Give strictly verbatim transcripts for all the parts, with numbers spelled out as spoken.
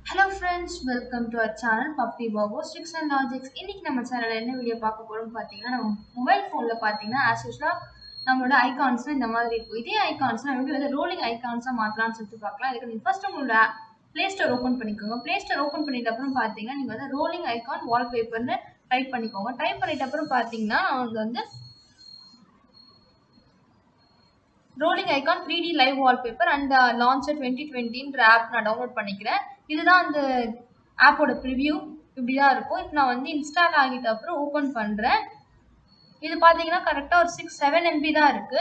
Hello friends, welcome to our channel Puppy Bobo Tricks and Logics. இன்னைக்கு நம்ம சேனல்ல என்ன வீடியோ பார்க்க போறோம் பாத்தீங்கன்னா, நம்ம மொபைல் போன்ல பாத்தீங்கன்னா as usual நம்மளோட ஐகான்ஸ் இந்த மாதிரி இருக்கும். இதே ஐகான்ஸ் நம்ம எப்படி வந்து ரோலிங் ஐகான்ஸா மாத்தலாம்னு சொல்லிட்டு பார்க்கலாம். இதுக்கு நீங்க ஃபர்ஸ்ட் உங்களோட Play Store ஓபன் பண்ணிக்கோங்க. Play Store ஓபன் பண்ணிட்ட அப்புறம் பாத்தீங்கன்னா நீங்க வந்து ரோலிங் ஐகான் வால்பேப்பர்னு டைப் பண்ணிக்கோங்க. டைப் பண்ணிட்ட அப்புறம் பாத்தீங்கன்னா உங்களுக்கு வந்து rolling icon three D live wallpaper and launcher twenty டுவெண்ட்டின்ற ஆப் நான் டவுன்லோட் பண்ணிக்கிறேன். இதுதான் அந்த ஆப்போட ப்ரிவ்யூ. இப்படிதான் இருக்கும். இப்போ நான் வந்து இன்ஸ்டால் ஆகிட்ட அப்புறம் ஓபன் பண்றேன். இது பாத்தீங்கன்னா கரெக்டா ஒரு சிக்ஸ் செவன் எம்பி தான் இருக்கு.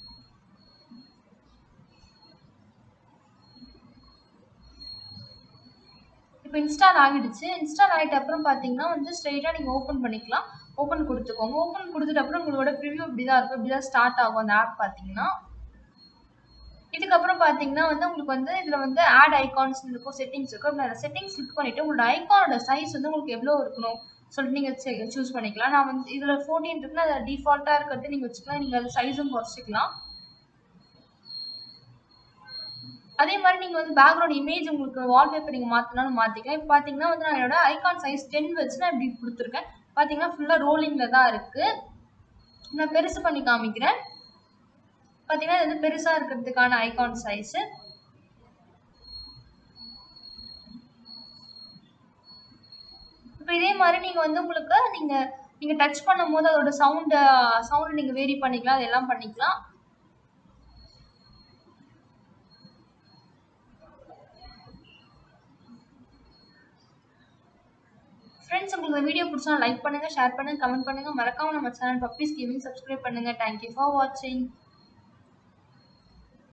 இப்போ இன்ஸ்டால் ஆகிடுச்சு. இன்ஸ்டால் ஆகிட்ட அப்புறம் பாத்தீங்கன்னா வந்து ஸ்ட்ரெயிட்டா நீங்க ஓபன் பண்ணிக்கலாம். ஓபன் கொடுத்துக்கோங்க. ஓபன் கொடுத்துட்ட அப்புறம் உங்களோட ப்ரிவ்யூ இப்படிதான் இருக்கும். இப்படிதான் ஸ்டார்ட் ஆகும் அந்த ஆப் பாத்தீங்கன்னா. இதுக்கப்புறம் பாத்தீங்கன்னா வந்து உங்களுக்கு வந்து இதுல வந்து ஆட் ஐகான்ஸ் இருக்கும், செட்டிங்ஸ் இருக்கும். அப்படி அந்த செட்டிங்ஸ் கிளிக் பண்ணிட்டு உங்களோட ஐகானோட சைஸ் வந்து உங்களுக்கு எவ்வளவு இருக்கணும் சொல்லிட்டு நீங்க சூஸ் பண்ணிக்கலாம். நான் வந்து இதுல ஃபோர்டீன் இருக்குன்னா அதை டிஃபால்ட்டா இருக்கிறது நீங்க வச்சுக்கலாம். நீங்க அது சைஸும் குறைச்சிக்கலாம். அதே மாதிரி நீங்க வந்து பேக்ரவுண்ட் இமேஜ் உங்களுக்கு வால்பேப்பர் நீங்க மாத்தினாலும் மாத்திக்கலாம். இப்போ பாத்தீங்கன்னா வந்து நான் என்னோட ஐகான் சைஸ் டென் வச்சு நான் இப்படி கொடுத்துருக்கேன். பாத்தீங்கன்னா ஃபுல்லா ரோலிங்ல தான் இருக்கு. நான் பெருசு பண்ணி காமிக்கிறேன். பாத்தீங்கன்னா இது பெருசா இருக்கிறதுக்கான ஐகான் சைஸ். இப்போ இதே மாதிரி நீங்க வந்து உங்களுக்கு நீங்க நீங்க டச் பண்ணும்போது அதோட சவுண்ட் சவுண்ட் நீங்க வேரி பண்ணிக்கலாம். அதெல்லாம் பண்ணிக்கலாம். ஃப்ரெண்ட்ஸ், உங்களுக்கு இந்த வீடியோ பிடிச்சா லைக் பண்ணுங்க, ஷேர் பண்ணுங்க, கமெண்ட் பண்ணுங்க. மறக்காம நம்ம சேனல் பப்பீஸ் கேமிங் சப்ஸ்கிரைப் பண்ணுங்க. தேங்க்யூ ஃபார் வாட்சிங்.